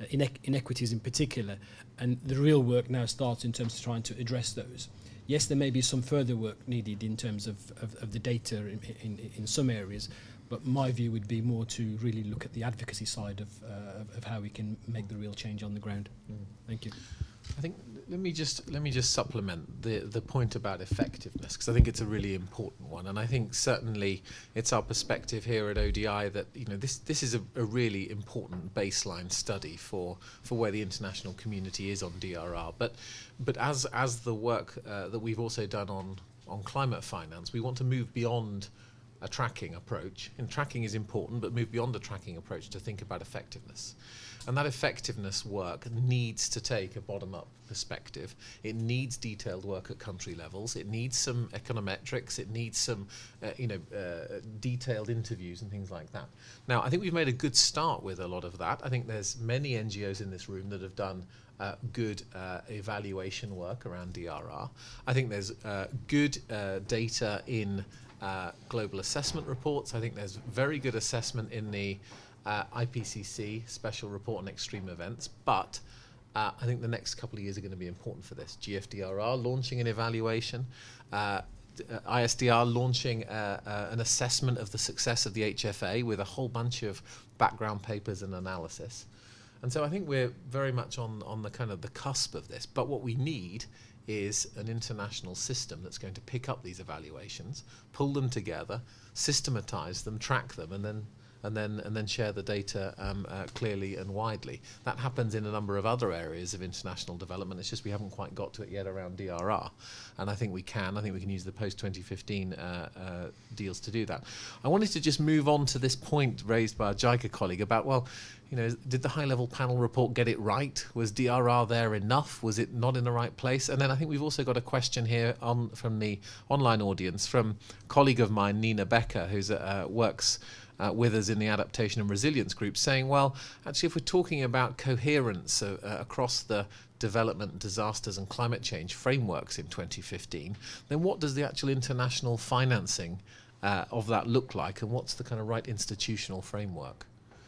uh, inequ inequities in particular. And the real work now starts in terms of trying to address those. Yes, there may be some further work needed in terms of, of, of the data in, in, in some areas, but my view would be more to really look at the advocacy side of, uh, of, of how we can make the real change on the ground. Mm. Thank you. I think let me just let me just supplement the the point about effectiveness, because I think it's a really important one, and I think certainly it's our perspective here at O D I that you know this this is a, a really important baseline study for for where the international community is on D R R. But but as as the work uh, that we've also done on on climate finance, we want to move beyond a tracking approach, and tracking is important, but move beyond a tracking approach to think about effectiveness. And that effectiveness work needs to take a bottom-up perspective. It needs detailed work at country levels. It needs some econometrics. It needs some, uh, you know, uh, detailed interviews and things like that. Now, I think we've made a good start with a lot of that. I think there's many N G Os in this room that have done uh, good uh, evaluation work around D R R. I think there's uh, good uh, data in uh, global assessment reports. I think there's very good assessment in the Uh, I P C C, Special Report on Extreme Events, but uh, I think the next couple of years are going to be important for this. G F D R R launching an evaluation, uh, uh, I S D R launching uh, uh, an assessment of the success of the H F A with a whole bunch of background papers and analysis. And so I think we're very much on, on the kind of the cusp of this, but what we need is an international system that's going to pick up these evaluations, pull them together, systematize them, track them, and then and then and then share the data um, uh, clearly and widely. That happens in a number of other areas of international development. It's just we haven't quite got to it yet around D R R, and I think we can. I think we can use the post twenty fifteen uh, uh, deals to do that. I wanted to just move on to this point raised by a JICA colleague about, well, you know, did the high-level panel report get it right? Was D R R there enough? Was it not in the right place? And then I think we've also got a question here on from the online audience from a colleague of mine, Nina Becker, who uh, works Uh, with us in the adaptation and resilience group, saying, well, actually, if we're talking about coherence uh, uh, across the development, disasters and climate change frameworks in twenty fifteen, then what does the actual international financing uh, of that look like, and what's the kind of right institutional framework?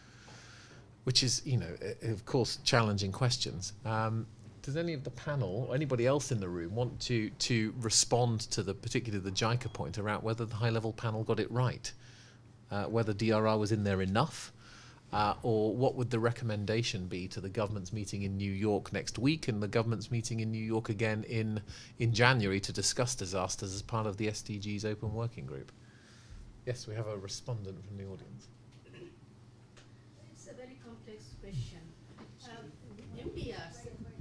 Which is, you know, uh, of course, challenging questions. Um, does any of the panel or anybody else in the room want to, to respond to the particularly the JICA point around whether the high-level panel got it right? Uh, whether D R R was in there enough, uh, or what would the recommendation be to the government's meeting in New York next week and the government's meeting in New York again in, in January to discuss disasters as part of the S D G's Open Working Group? Yes, we have a respondent from the audience. It's a very complex question. Um, M D Rs.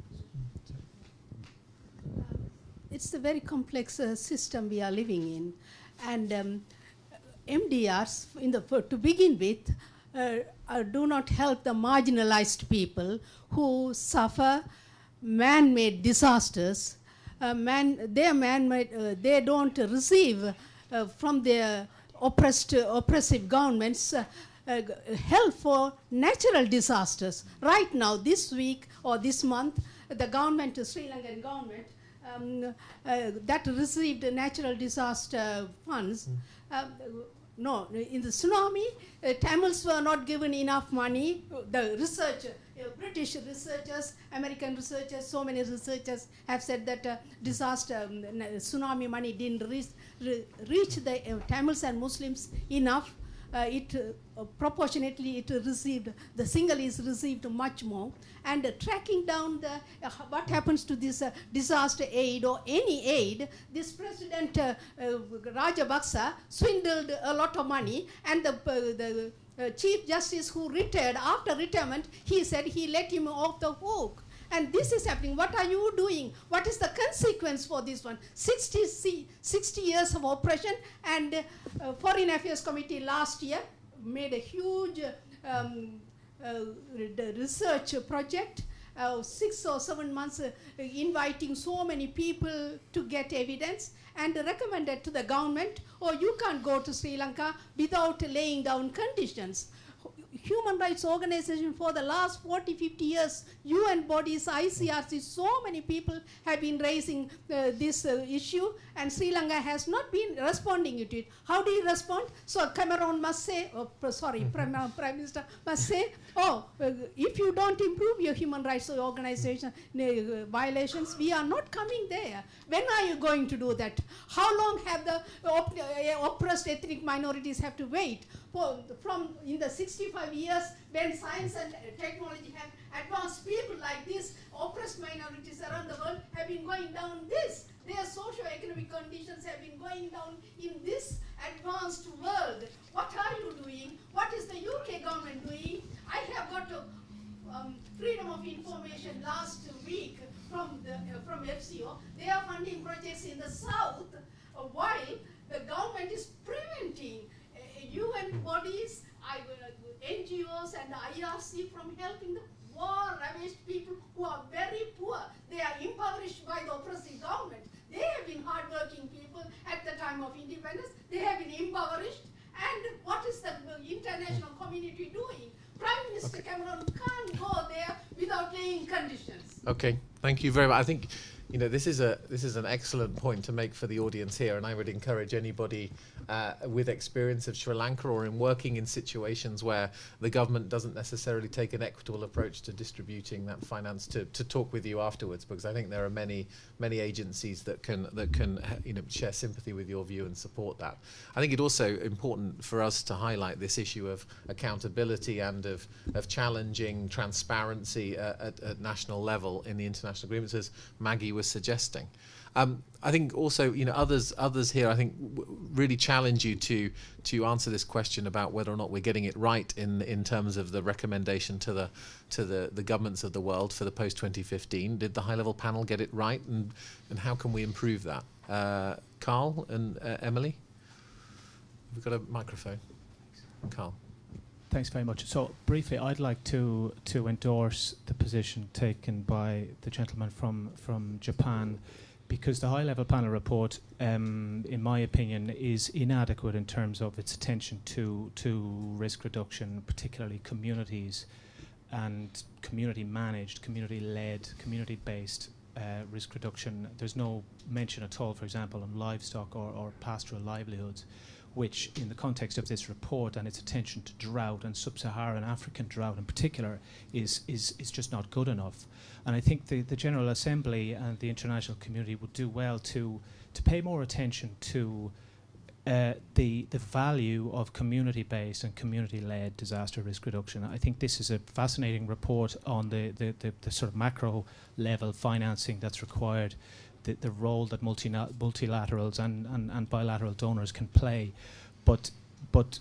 It's a very complex uh, system we are living in, and um, M D Rs, in the, to begin with, uh, uh, do not help the marginalized people who suffer man-made disasters. Uh, man, their man-made, uh, they don't receive uh, from their oppressed, uh, oppressive governments uh, uh, help for natural disasters. Right now, this week or this month, the government, the Sri Lankan government, um, uh, that received natural disaster funds. Mm. Uh, no, in the tsunami, uh, Tamils were not given enough money. The research, uh, British researchers, American researchers, so many researchers have said that uh, disaster, um, tsunami money didn't reach, re reach the uh, Tamils and Muslims enough. Uh, it uh, proportionately it received, the Sinhalese received much more, and uh, tracking down the uh, what happens to this uh, disaster aid or any aid, this President uh, uh, Rajapaksa swindled a lot of money, and the, uh, the uh, Chief Justice who retired, after retirement, he said he let him off the hook. And this is happening. What are you doing? What is the consequence for this one? sixty, sixty years of oppression, and uh, Foreign Affairs Committee last year made a huge um, uh, research project, uh, six or seven months, uh, inviting so many people to get evidence, and recommended to the government, oh, you can't go to Sri Lanka without laying down conditions. human rights organization for the last forty, fifty years, U N bodies, I C R C, so many people have been raising uh, this uh, issue, and Sri Lanka has not been responding to it. How do you respond? So Cameron must say, oh, sorry, mm-hmm. Prime, uh, Prime Minister must say, oh, uh, if you don't improve your human rights organization uh, violations, we are not coming there. When are you going to do that? How long have the op uh, oppressed ethnic minorities have to wait? For, from in the sixty-five years when science and technology have advanced, people like this, oppressed minorities around the world have been going down this. Their socio-economic conditions have been going down in this advanced world. What are you doing? What is the U K government doing? I have got a, um, freedom of information last week from the uh, from F C O. They are funding projects in the south uh, while the government is preventing U N bodies, I, uh, N G Os and I R C from helping the war-ravaged people who are very poor. They are impoverished by the oppressive government. They have been hard-working people at the time of independence. They have been impoverished. And what is the international community doing? Prime Minister okay. Cameron can't go there without laying conditions. Okay, thank you very much. I think, you know, this is a this is an excellent point to make for the audience here, and I would encourage anybody uh, with experience of Sri Lanka or in working in situations where the government doesn't necessarily take an equitable approach to distributing that finance to, to talk with you afterwards, because I think there are many many agencies that can that can you know share sympathy with your view and support that. I think it's also important for us to highlight this issue of accountability and of of challenging transparency uh, at, at national level in the international agreements, as Maggie was suggesting. Um, I think also, you know, others others here, I think, w really challenge you to to answer this question about whether or not we're getting it right in in terms of the recommendation to the to the the governments of the world for the post twenty fifteen. Did the high level panel get it right, and and how can we improve that? Uh, Carl and uh, Emily, we've got a microphone. Carl. Thanks very much. So briefly, I'd like to to endorse the position taken by the gentleman from from Japan, because the high-level panel report, um, in my opinion, is inadequate in terms of its attention to to risk reduction, particularly communities and community-managed, community-led, community-based uh, risk reduction. There's no mention at all, for example, on livestock or, or pastoral livelihoods, which in the context of this report and its attention to drought and sub-Saharan African drought in particular is, is, is just not good enough. And I think the, the General Assembly and the international community would do well to, to pay more attention to uh, the, the value of community-based and community-led disaster risk reduction. I think this is a fascinating report on the, the, the, the sort of macro-level financing that's required, The, the role that multina multilaterals and, and, and bilateral donors can play. But, but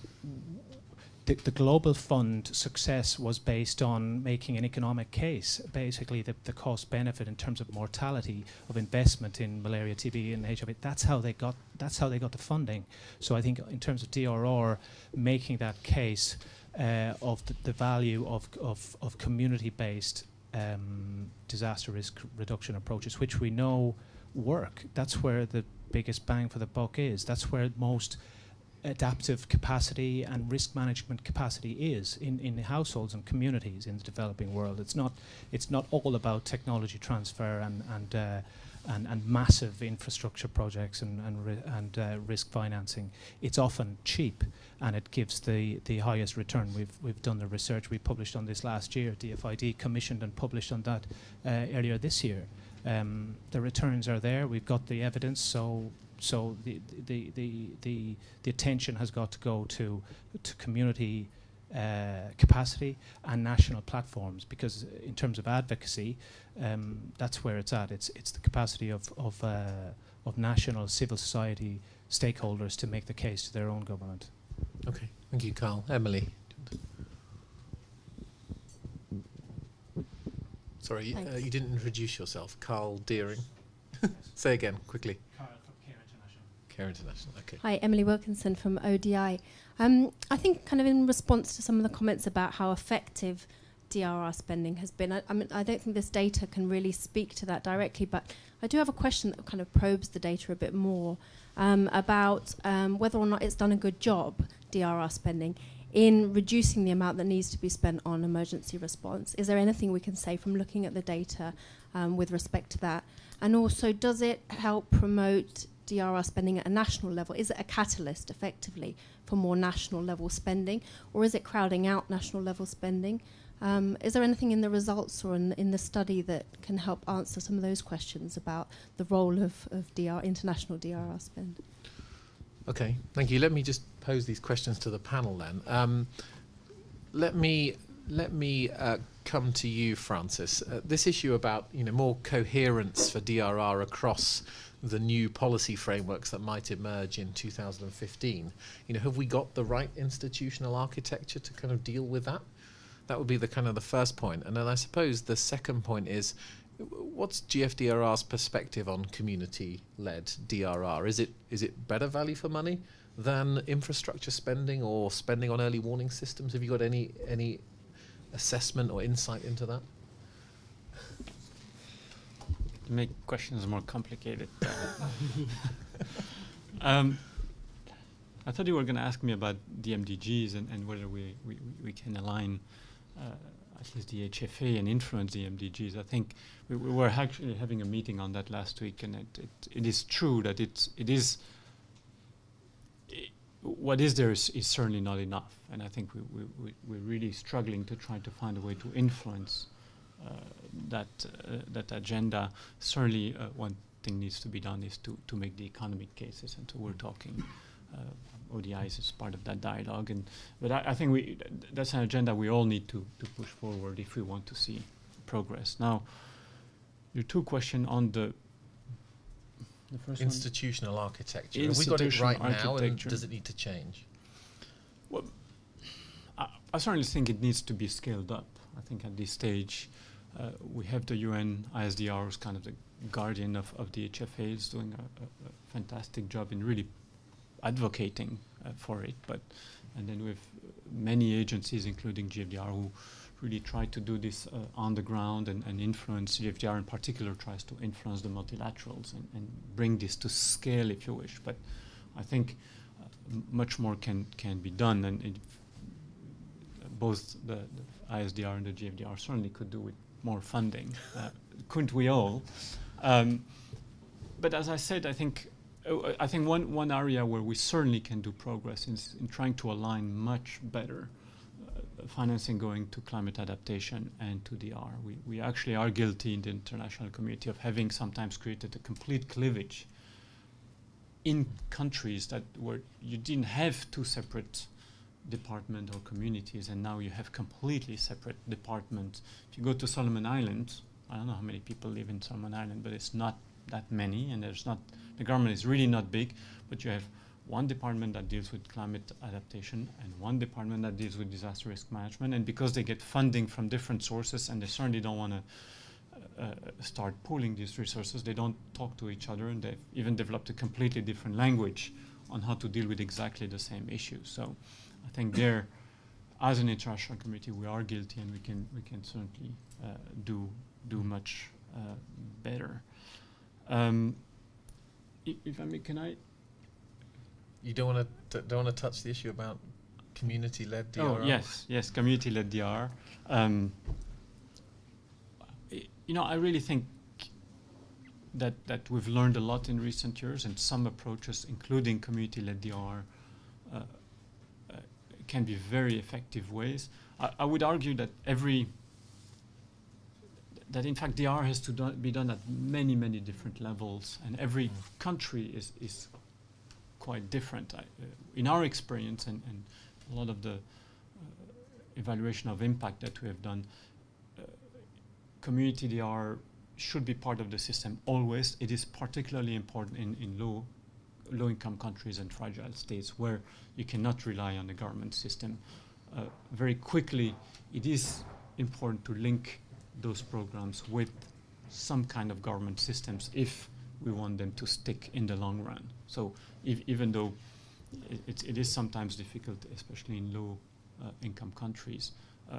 the, the Global Fund success was based on making an economic case, basically the, the cost-benefit in terms of mortality of investment in malaria, T B and H I V. That's how they got, that's how they got the funding. So I think in terms of D R R, making that case uh, of the, the value of, of, of community-based um, disaster risk reduction approaches, which we know work. That's where the biggest bang for the buck is. That's where most adaptive capacity and risk management capacity is in, in households and communities in the developing world. It's not it's not all about technology transfer and and uh, and, and massive infrastructure projects and and, ri and uh, risk financing. It's often cheap, and it gives the the highest return. We've we've done the research. We published on this last year. D F I D commissioned and published on that uh, earlier this year. Um, the returns are there. We've got the evidence. So so the the the the, the attention has got to go to to community uh, capacity and national platforms, because in terms of advocacy, um, that's where it's at. It's it's the capacity of of uh, of national civil society stakeholders to make the case to their own government. Okay, thank you, Carl. Emily. Sorry, uh, you didn't introduce yourself. Carl Deering. Say again, quickly. Carl from Care International. Care International, okay. Hi, Emily Wilkinson from O D I. Um, I think kind of in response to some of the comments about how effective D R R spending has been, I, I mean, I don't think this data can really speak to that directly, but I do have a question that kind of probes the data a bit more um, about um, whether or not it's done a good job, D R R spending, in reducing the amount that needs to be spent on emergency response? Is there anything we can say from looking at the data um, with respect to that? And also, does it help promote D R R spending at a national level? Is it a catalyst, effectively, for more national level spending? Or is it crowding out national level spending? Um, is there anything in the results or in, in the study that can help answer some of those questions about the role of, of D R, international D R R spend? Okay, thank you. Let me just pose these questions to the panel then. Um, let me let me uh, come to you, Francis. Uh, this issue about you know more coherence for D R R across the new policy frameworks that might emerge in two thousand fifteen. You know, have we got the right institutional architecture to kind of deal with that? That would be the kind of the first point. And then I suppose the second point is, what's G F D R R's perspective on community-led D R R? Is it is it better value for money than infrastructure spending or spending on early warning systems? Have you got any any assessment or insight into that? To make questions more complicated. um, I thought you were going to ask me about the M D Gs and, and whether we, we, we can align uh, at least the H F A and influence the M D Gs. I think we, we were actually having a meeting on that last week, and it, it, it is true that it's, it is, I what is there is, is certainly not enough. And I think we, we, we, we're really struggling to try to find a way to influence uh, that, uh, that agenda. Certainly uh, one thing needs to be done is to, to make the economic cases, and so we're talking uh, O D Is is part of that dialogue. And but I, I think we th that's an agenda we all need to, to push forward if we want to see progress. Now, your two question on the the first institutional one? architecture. Have we got it right now, and does it need to change? Well, I, I certainly think it needs to be scaled up. I think at this stage, uh, we have the U N I S D R as kind of the guardian of, of the H F A, is doing a, a, a fantastic job in really advocating uh, for it. But and then we have many agencies, including G F D R, who really try to do this uh, on the ground and, and influence. G F D R in particular tries to influence the multilaterals and, and bring this to scale, if you wish. But I think uh, m much more can can be done, and it, both the, the I S D R and the G F D R certainly could do with more funding. Uh, couldn't we all? Um, but as I said, I think uh, I think one one area where we certainly can do progress is in trying to align much better uh, financing going to climate adaptation and to D R. We we actually are guilty in the international community of having sometimes created a complete cleavage in countries that where you didn't have two separate department or communities, and now you have completely separate departments. If you go to Solomon Islands, I don't know how many people live in Solomon Island, but it's not that many, and there's not, the government is really not big, but you have one department that deals with climate adaptation and one department that deals with disaster risk management, and because they get funding from different sources and they certainly don't want to uh, uh, start pooling these resources, they don't talk to each other, and they've even developed a completely different language on how to deal with exactly the same issues. So I think there, as an international community, we are guilty, and we can we can certainly uh, do do much uh, better. Um, if, if I may, can I? You don't want to don't want to touch the issue about community-led D R R? Oh yes, yes, community-led D R R. Um, you know, I really think that that we've learned a lot in recent years, and some approaches, including community-led D R R, uh, uh, can be very effective ways. I, I would argue that every that in fact D R has to do be done at many, many different levels, and every mm. country is, is quite different. I, uh, in our experience, and, and a lot of the uh, evaluation of impact that we have done, uh, community D R should be part of the system always. It is particularly important in, in low, low-income countries and fragile states where you cannot rely on the government system. Uh, very quickly, it is important to link those programs with some kind of government systems if we want them to stick in the long run. So if, even though it, it, it is sometimes difficult, especially in low uh, income countries, uh,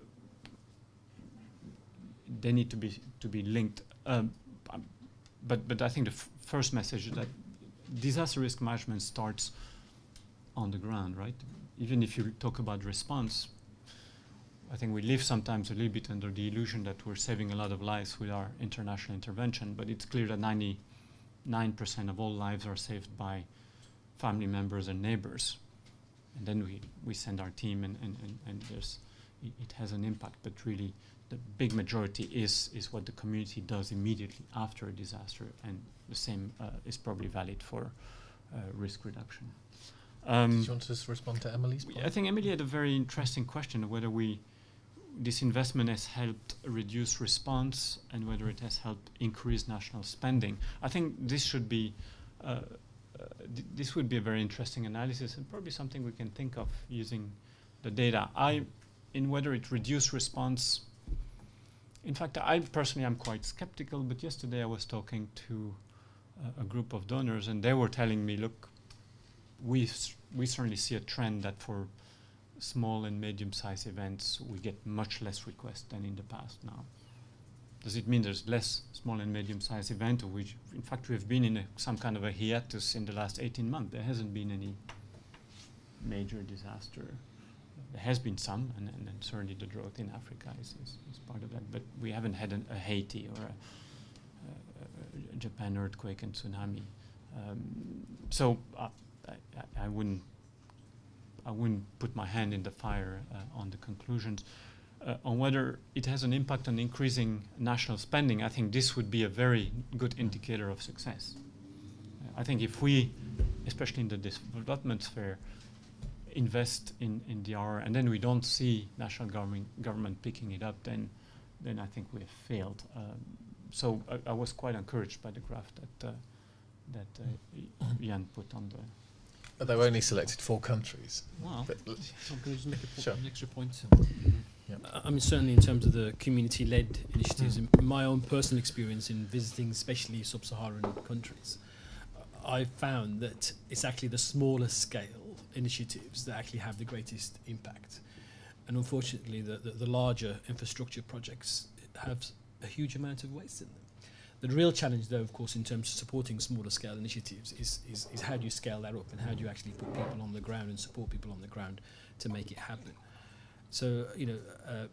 they need to be to be linked. Um, but but I think the f first message is that disaster risk management starts on the ground, right? even if you talk about response, I think we live sometimes a little bit under the illusion that we're saving a lot of lives with our international intervention, but it's clear that ninety-nine percent of all lives are saved by family members and neighbors. And then we, we send our team, and, and, and, and there's, it, it has an impact, but really the big majority is, is what the community does immediately after a disaster, and the same uh, is probably valid for uh, risk reduction. Um, Did you want to just respond to Emily's point? I think Emily had a very interesting question of whether we, this investment has helped reduce response and whether it has helped increase national spending. I think this should be, uh, uh, th this would be a very interesting analysis and probably something we can think of using the data. I, in whether it reduced response, in fact, I personally am quite skeptical, but yesterday I was talking to uh, a group of donors and they were telling me, look, we, we certainly see a trend that for small and medium-sized events, we get much less requests than in the past now. Does it mean there's less small and medium-sized events, or which, in fact, we've been in a, some kind of a hiatus in the last eighteen months? There hasn't been any major disaster. There has been some, and, and, and certainly the drought in Africa is, is, is part of that, but we haven't had an, a Haiti or a, a, a Japan earthquake and tsunami. Um, so uh, I, I, I wouldn't I wouldn't put my hand in the fire uh, on the conclusions. Uh, on whether it has an impact on increasing national spending, I think this would be a very good indicator of success. Uh, I think if we, especially in the development sphere, invest in, in D R R and then we don't see national government, government picking it up, then, then I think we have failed. Um, so I, I was quite encouraged by the graph that, uh, that uh, Jan put on the But they've only selected four countries. Wow. But I'm going to just make a po sure. an extra point. Mm-hmm. Yep. Uh, I mean, certainly in terms of the community-led initiatives, mm. in my own personal experience in visiting especially sub-Saharan countries, uh, I've found that it's actually the smaller scale initiatives that actually have the greatest impact. And unfortunately, the, the, the larger infrastructure projects have a huge amount of waste in them. The real challenge, though, of course, in terms of supporting smaller scale initiatives is, is, is how do you scale that up and how do you actually put people on the ground and support people on the ground to make it happen. So, you know,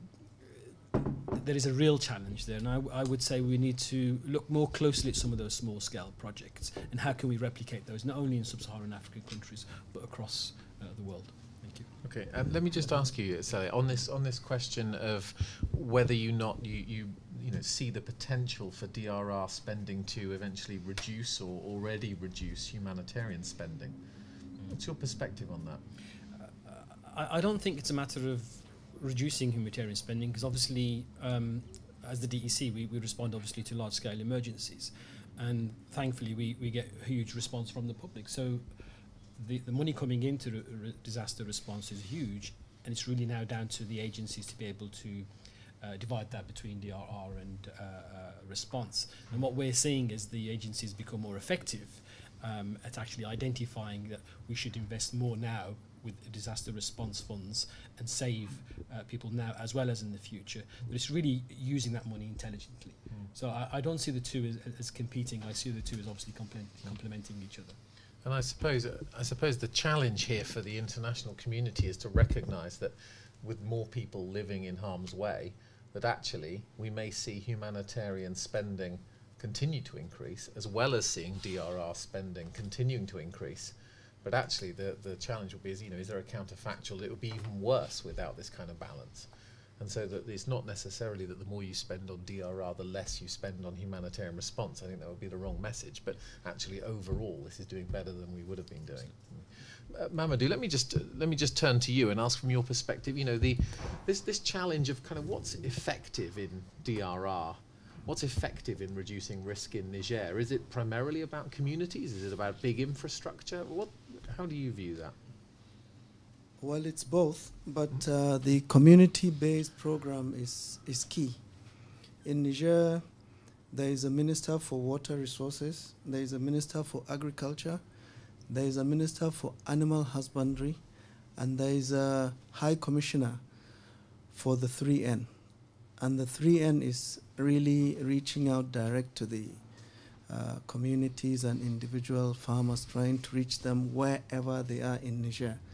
uh, there is a real challenge there, and I, I would say we need to look more closely at some of those small scale projects and how can we replicate those, not only in sub-Saharan African countries, but across uh, the world. Thank you. Okay, um, let me just ask you, Sally, on this on this question of whether you not you, you you know see the potential for D R R spending to eventually reduce or already reduce humanitarian spending. What's your perspective on that? Uh, I, I don't think it's a matter of reducing humanitarian spending, because obviously, um, as the D E C, we, we respond obviously to large-scale emergencies, and thankfully we, we get a huge response from the public. So the, the money coming into re re disaster response is huge, and it's really now down to the agencies to be able to uh, divide that between D R R and uh, uh, response. And what we're seeing is the agencies become more effective um, at actually identifying that we should invest more now with disaster response funds and save uh, people now as well as in the future. But it's really using that money intelligently. Mm. So I, I don't see the two as, as competing. I see the two as obviously complement, complementing each other. And I suppose, uh, I suppose the challenge here for the international community is to recognise that with more people living in harm's way, that actually we may see humanitarian spending continue to increase, as well as seeing D R R spending continuing to increase. But actually, the, the challenge will be, is, you know, is there a counterfactual? It would be even worse without this kind of balance. And so that it's not necessarily that the more you spend on D R R, the less you spend on humanitarian response. I think that would be the wrong message. But actually, overall, this is doing better than we would have been doing. Uh, Mamadou, let me just uh, let me just turn to you and ask from your perspective. You know, the this this challenge of kind of what's effective in D R R. What's effective in reducing risk in Niger? Is it primarily about communities? Is it about big infrastructure? What? How do you view that? Well, it's both, but uh, the community-based program is, is key. In Niger, there is a minister for water resources, there is a minister for agriculture, there is a minister for animal husbandry, and there is a high commissioner for the three N. And the three N is really reaching out direct to the uh, communities and individual farmers, trying to reach them wherever they are in Niger.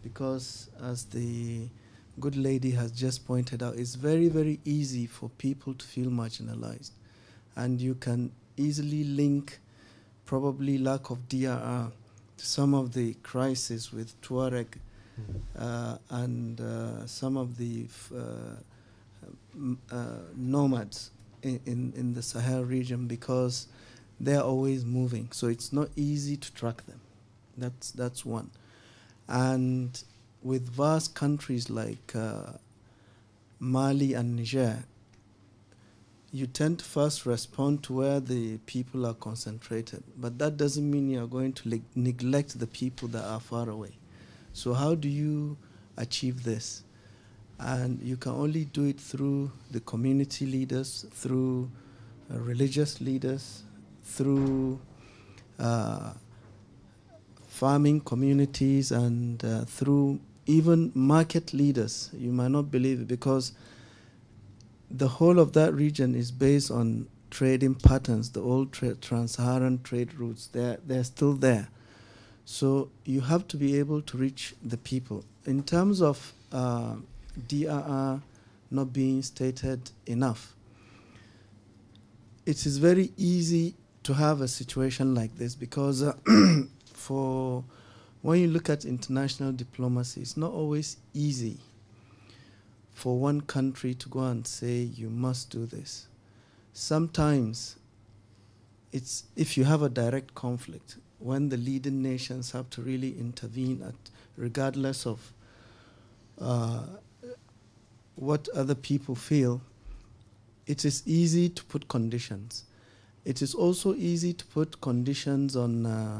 because as the good lady has just pointed out, it's very, very easy for people to feel marginalized. And you can easily link probably lack of D R R to some of the crises with Tuareg uh, and uh, some of the f uh, m uh, nomads in, in, in the Sahel region, because they're always moving. So it's not easy to track them. That's, that's one. And with vast countries like uh, Mali and Niger, you tend to first respond to where the people are concentrated. But that doesn't mean you're going to neglect the people that are far away. So how do you achieve this? And you can only do it through the community leaders, through uh, religious leaders, through uh, farming communities, and uh, through even market leaders. You might not believe it, because the whole of that region is based on trading patterns, the old tra trans-Saharan trade routes. They're, they're still there. So you have to be able to reach the people. In terms of uh, D R R not being stated enough, it is very easy to have a situation like this, because uh, for when you look at international diplomacy, it's not always easy for one country to go and say you must do this. Sometimes it's, if you have a direct conflict, when the leading nations have to really intervene, at regardless of uh, what other people feel, it is easy to put conditions. It is also easy to put conditions on uh,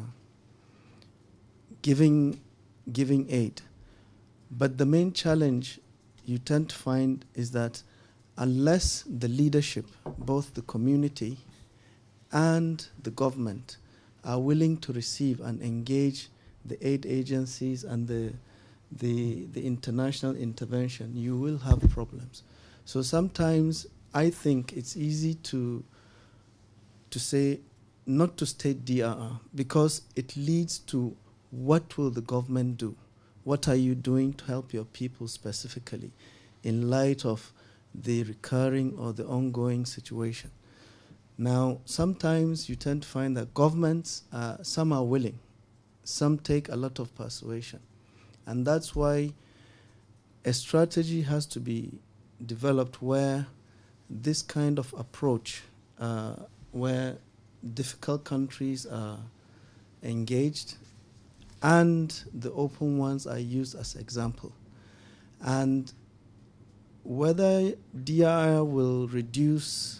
giving, giving aid. But the main challenge you tend to find is that unless the leadership, both the community and the government, are willing to receive and engage the aid agencies and the, the, the international intervention, you will have problems. So sometimes I think it's easy to, to say, not to state D R R, because it leads to what will the government do? What are you doing to help your people specifically in light of the recurring or the ongoing situation? Now, sometimes you tend to find that governments, uh, some are willing, some take a lot of persuasion. And that's why a strategy has to be developed where this kind of approach, uh, where difficult countries are engaged and the open ones are used as example. And whether D R R will reduce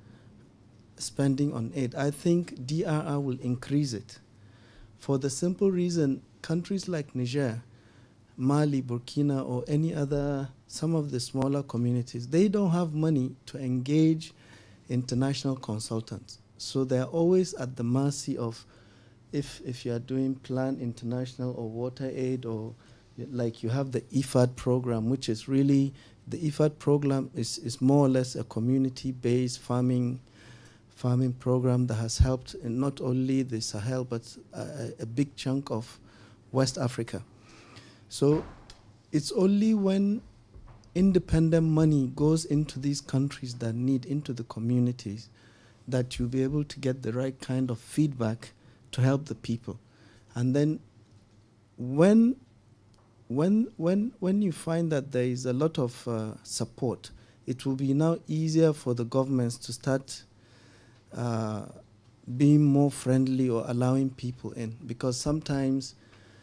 spending on aid, I think D R R will increase it, for the simple reason countries like Niger, Mali, Burkina, or any other, some of the smaller communities, they don't have money to engage international consultants. So they're always at the mercy of, if, if you are doing Plan International or Water Aid, or like you have the I F A D program, which is really, the I F A D program is, is more or less a community-based farming farming program that has helped in not only the Sahel, but a, a big chunk of West Africa. So it's only when independent money goes into these countries that need, into the communities, that you'll be able to get the right kind of feedback to help the people. And then when, when, when, when you find that there is a lot of uh, support, it will be now easier for the governments to start uh, being more friendly or allowing people in. Because sometimes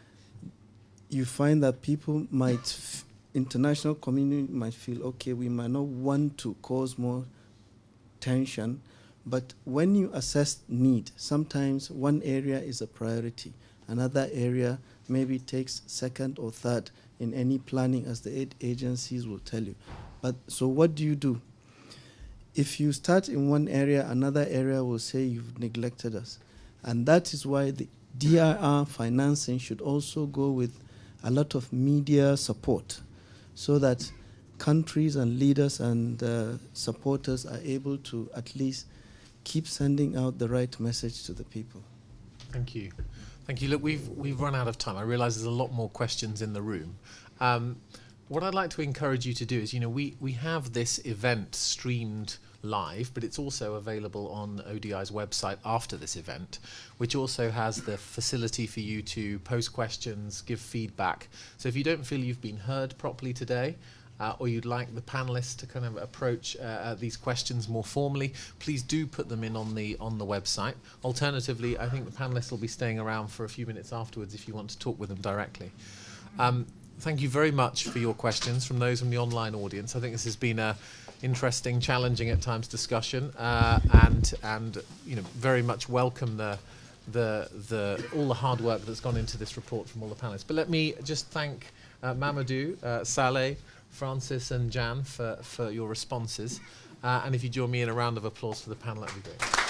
you find that people might, f international community might feel, okay, we might not want to cause more tension, but when you assess need, sometimes one area is a priority, another area maybe takes second or third in any planning, as the aid agencies will tell you. But so what do you do? If you start in one area, another area will say you've neglected us. And that is why the D R R financing should also go with a lot of media support, so that countries and leaders and uh, supporters are able to at least keep sending out the right message to the people. Thank you. Thank you. Look, we've we've run out of time. I realise there's a lot more questions in the room. Um, what I'd like to encourage you to do is, you know, we, we have this event streamed live, but it's also available on O D I's website after this event, which also has the facility for you to post questions, give feedback. So if you don't feel you've been heard properly today, uh, or you'd like the panelists to kind of approach uh, these questions more formally, please do put them in on the on the website. Alternatively, I think the panelists will be staying around for a few minutes afterwards if you want to talk with them directly. Um, thank you very much for your questions from those from the online audience. I think this has been a interesting, challenging at times discussion, uh, and and you know, very much welcome the the the all the hard work that's gone into this report from all the panelists. But let me just thank uh, Mamadou, uh, Saleh, Francis, and Jan for for your responses. Uh, and if you join me in a round of applause for the panel, that would be great.